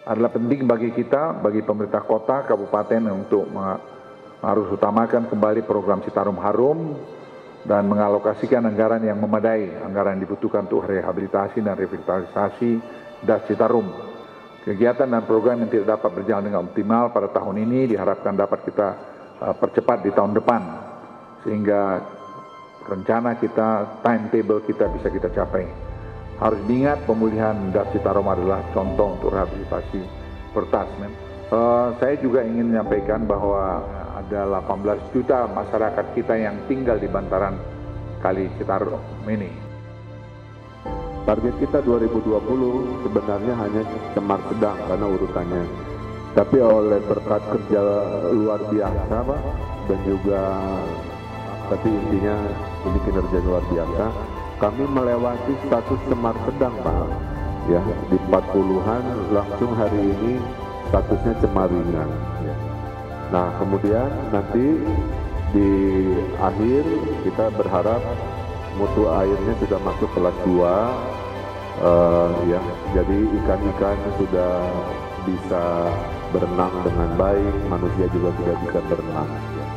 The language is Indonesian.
adalah penting bagi kita, bagi pemerintah kota, kabupaten untuk harus utamakan kembali program Citarum Harum dan mengalokasikan anggaran yang memadai, anggaran yang dibutuhkan untuk rehabilitasi dan revitalisasi Das Citarum. Kegiatan dan program yang tidak dapat berjalan dengan optimal pada tahun ini diharapkan dapat kita percepat di tahun depan, sehingga rencana kita, timetable kita bisa kita capai. Harus diingat pemulihan Das Citarum adalah contoh untuk rehabilitasi pertas. Saya juga ingin menyampaikan bahwa ada 18 juta masyarakat kita yang tinggal di bantaran Kali Citarum ini. Target kita 2020 sebenarnya hanya cemar sedang karena urutannya. Tapi oleh berkat kerja luar biasa Pak, dan juga tapi intinya ini kinerja luar biasa, kami melewati status cemar sedang Pak. Ya, di 40-an langsung hari ini statusnya cemar ringan. Nah, kemudian nanti di akhir kita berharap mutu airnya sudah masuk kelas 2, ya, jadi ikan-ikan sudah bisa berenang dengan baik, manusia juga sudah bisa berenang.